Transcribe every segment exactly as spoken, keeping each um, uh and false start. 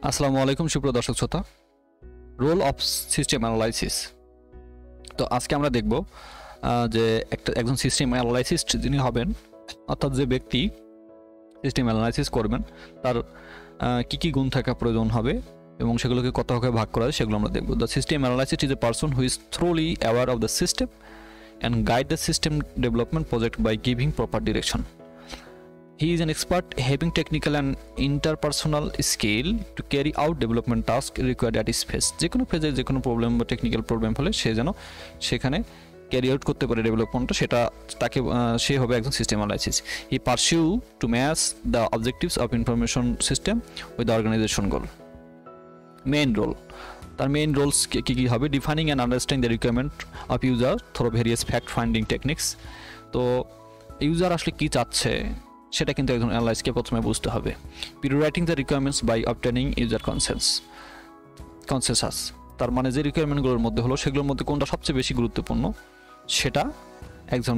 আসসালামু আলাইকুম সুপ্রিয় দর্শক শ্রোতা, রোল অফ সিস্টেম অ্যানালাইসিস। তো আজকে আমরা দেখব যে একটা একজন সিস্টেম অ্যানালাইসিস্ট যিনি হবেন, অর্থাৎ যে ব্যক্তি সিস্টেম অ্যানালাইসিস করবেন তার কী কী গুণ থাকা প্রয়োজন হবে এবং সেগুলোকে কত ভাগে ভাগ করা হয় সেগুলো আমরা দেখব। The system analyst is a person who is thoroughly aware of the system and guide the system development project by giving proper direction. He is an expert having technical and interpersonal skill to carry out development tasks required at his phase. যে কোনো ফেজে যে কোনো problem বা technical problem হলে সে যেন সেখানে carry out করতে পারে ডেভেলপমেন্টটা, সেটা তাকে সে হবে একজন system analysis. He pursue to match the objectives of information system with the organization goal. Main role, তার মেইন রোলস কী কী হবে? Defining and understanding the requirement of user through various fact finding techniques. তো user আসলে কী চাচ্ছে সেটা কিন্তু একজন অ্যানালাইসকে প্রথমে বুঝতে হবে. Prioritizing the requirements by obtaining user consense consensus তার মানে যে রিকোয়ারমেন্টগুলোর মধ্যে হলো সেগুলোর মধ্যে কোনটা সবচেয়ে বেশি গুরুত্বপূর্ণ সেটা একজন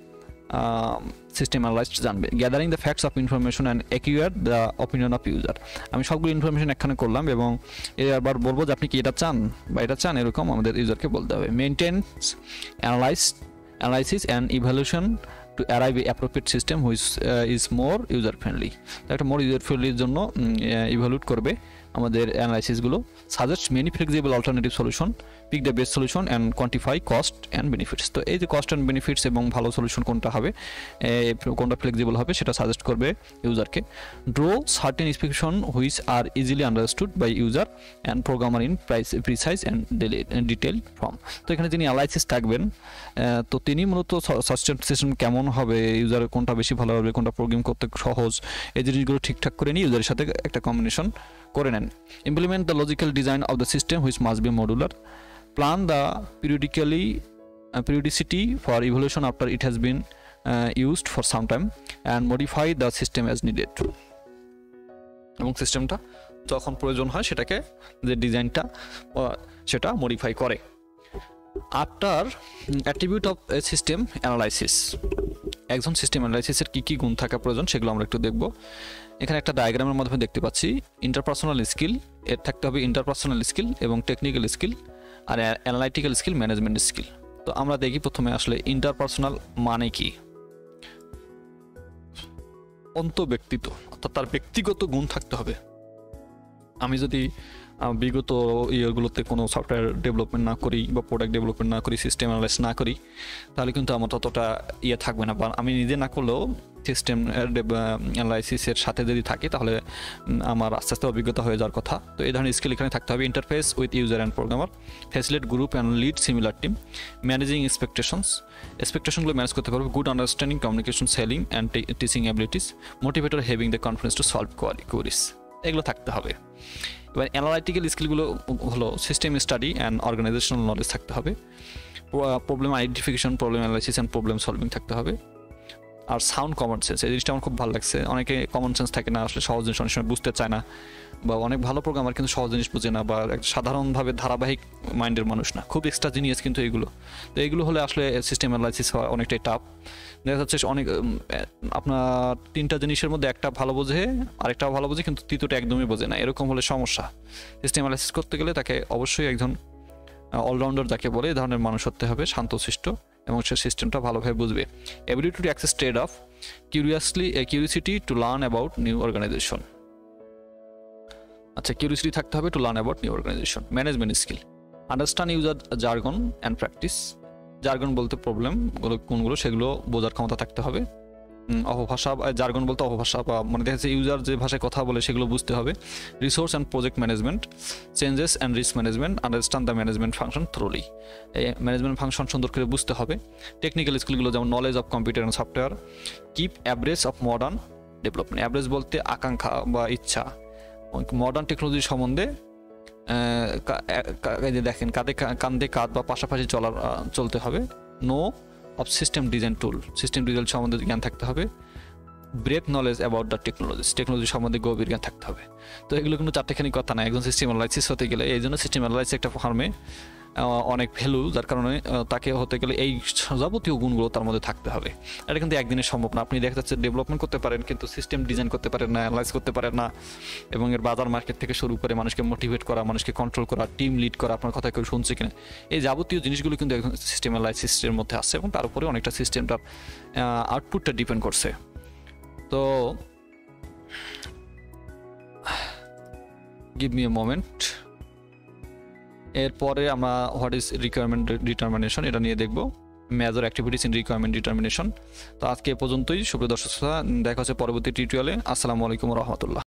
সিস্টেম অ্যানালাইস্ট জানবে. Gathering the facts of information and accurate the opinion of user. আমি সবগুলো ইনফরমেশন একখানে করলাম এবং এবার বলবো যে আপনি কি এটা চান বা এটা চান, এরকম আমাদের ইউজারকে বলতে হবে. Maintenance analyse analysis and evaluation to arrive a appropriate system which uh, is more user friendly. একটা মোর ইউজার ফ্রেন্ডলির জন্য ইভ্যালুয়েট করবে আমাদের অ্যানালাইসিসগুলো. Suggest many flexible alternative solution, pick the best solution and quantify cost and benefits. তো এই যে cost and benefits এবং ভালো সলিউশন কোনটা হবে, কোনটা ফ্লেক্সিবল হবে সেটা সাজেস্ট করবে ইউজারকে. Draw certain specification which are easily understood by user and programmer in price precise and detail form. তো এখানে যিনি অ্যানালাইসিস থাকবেন তো তিনি মূলত সিস্টেম কেমন হবে, ইউজারের কোনটা বেশি ভালো হবে, কোনটা প্রোগ্রাম করতে সহজ, এই জিনিসগুলো ঠিকঠাক করে নিয়ে ইউজারের সাথে একটা কম্বিনেশন করে নেন. Implement the logical design of the system which must be modular. Plan the periodically periodicity for evolution after it has been uh, used for some time and modify the system as needed. এবং সিস্টেমটা যখন প্রয়োজন হয় সেটাকে যে ডিজাইনটা সেটা modify করে. After attribute of a system analysis, একজন সিস্টেম অ্যানালাইসিসের কী কী গুণ থাকা প্রয়োজন সেগুলো আমরা একটু দেখব. এখানে একটা ডায়াগ্রামের মাধ্যমে দেখতে পাচ্ছি ইন্টারপার্সোনাল স্কিল, এর থাকতে হবে ইন্টারপার্সোনাল স্কিল এবং টেকনিক্যাল স্কিল আর অ্যানালাইটিক্যাল স্কিল, ম্যানেজমেন্ট স্কিল. তো আমরা দেখি প্রথমে আসলে ইন্টারপার্সোনাল মানে কি. অন্তঃব্যক্তিত্ব, অর্থাৎ তার ব্যক্তিগত গুণ থাকতে হবে. আমি যদি বিগত ইয়ারগুলোতে কোনো সফটওয়্যার ডেভেলপমেন্ট না করি বা প্রোডাক্ট ডেভেলপমেন্ট না করি, সিস্টেম অ্যানালাইস না করি, তাহলে কিন্তু আমার ততটা ইয়ে থাকবে না. বা আমি নিজে না করলেও সিস্টেম অ্যানালাইসিসের সাথে যদি থাকি তাহলে আমার আস্তে আস্তে অভিজ্ঞতা হয়ে যাওয়ার কথা. তো এই ধরনের স্কিল এখানে থাকতে হবে. Interface with user and programmer, facilitate group and lead similar team, managing expectations, এক্সপেকটেশনগুলো ম্যানেজ করতে পারবে. Good understanding communication, selling and teaching abilities, motivator, having the confidence to solve queries. এগুলো থাকতে হবে. এবার অ্যানালাইটিক্যাল স্কিলগুলো হলো system study and organizational knowledge থাকতে হবে. Problem identification, problem analysis and problem solving থাকতে হবে. আর সাউন্ড কমন সেন্স, এই জিনিসটা আমার খুব ভালো লাগছে. অনেকে কমন সেন্স থাকে না, আসলে সহজ জিনিস অনেক সময় বুঝতে চায় না, বা অনেক ভালো প্রোগ্রামার কিন্তু সহজ জিনিস বুঝে না, বা একটা সাধারণভাবে ধারাবাহিক মাইন্ডের মানুষ না, খুব এক্সট্রা জিনিয়াস কিন্তু এগুলো. তো এগুলো হলে আসলে সিস্টেম অ্যানালাইসিস হওয়া অনেকটাই টাফ. দেখা যাচ্ছে অনেক আপনার তিনটা জিনিসের মধ্যে একটা ভালো বোঝে, আরেকটাও ভালো বোঝে, কিন্তু তৃতীয়টা একদমই বোঝে না, এরকম হলে সমস্যা. সিস্টেম অ্যানালাইসিস করতে গেলে তাকে অবশ্যই একজন অলরাউন্ডার যাকে বলে এই ধরনের মানুষ হতে হবে, শান্তশিষ্ট, এবং সে সিস্টেমটা ভালোভাবে বুঝবে. Ability to access trade off, curiously curiosity to learn about new organization. আচ্ছা, কিউরিসিটি থাকতে হবে to learn about new organization. Management skill, understand user jargon and practice. Jargon বলতে প্রবলেম কোনগুলো সেগুলো বোঝার ক্ষমতা থাকতে হবে. অপভাষা, জার্গন বলতে অপভাষা, বা মানে দেখা যাচ্ছে ইউজার যে ভাষায় কথা বলে সেগুলো বুঝতে হবে. Resource and project management, changes and risk management, understand the management function thoroughly. এই ম্যানেজমেন্ট ফাংশন সুন্দর করে বুঝতে হবে. টেকনিক্যাল স্কিলগুলো যেমন knowledge of computer and software, keep abreast of modern development. Abreast বলতে আকাঙ্ক্ষা বা ইচ্ছা, মডার্ন টেকনোলজি সম্বন্ধে দেখেন কাঁধে কাঁধে কাঁধ বা পাশাপাশি চলার চলতে হবে. Know of system design tool, system design সম্বন্ধে জ্ঞান থাকতে হবে. Breadth knowledge about the technologies, technology সম্বন্ধে গভীর জ্ঞান থাকতে হবে। তো এগুলো কিন্তু চারটেখানি কথা না, একজন সিস্টেম অ্যানালাইসিস হতে গেলে, এই জন্য সিস্টেম অ্যানালাইসিস একটা ফার্মে অনেক ভ্যালু, যার কারণে তাকে হতে গেলে এই যাবতীয় গুণগুলো তার মধ্যে থাকতে হবে। এটা কিন্তু একদিনের সম্ভব না। আপনি দেখা যাচ্ছে ডেভেলপমেন্ট করতে পারেন কিন্তু সিস্টেম ডিজাইন করতে পারেন না, অ্যানালাইজ করতে পারেন না, এবং এর বাজার মার্কেট থেকে শুরু করে মানুষকে মোটিভেট করা, মানুষকে কন্ট্রোল করা, টিম লিড করা, আপনার কথা কেউ শুনছে কিনা, এই যাবতীয় জিনিসগুলো কিন্তু একজন সিস্টেম অ্যানালাইসিসের মধ্যে আছে, এবং তার উপরে অনেকটা সিস্টেমটার আউটপুটটা ডিপেন্ড করছে। তো গিভ মি এ মোমেন্ট। এরপরে আমরা হোয়াট ইজ রিকোয়ারমেন্ট ডিটারমিনেশন এটা নিয়ে দেখব, major activities in requirement determination. তো আজকে এ পর্যন্তই, সুপ্রিয় দর্শক, দেখা হচ্ছে পরবর্তী টিউটোরিয়ালে। আসসালামু আলাইকুম রহমতুল্লাহ।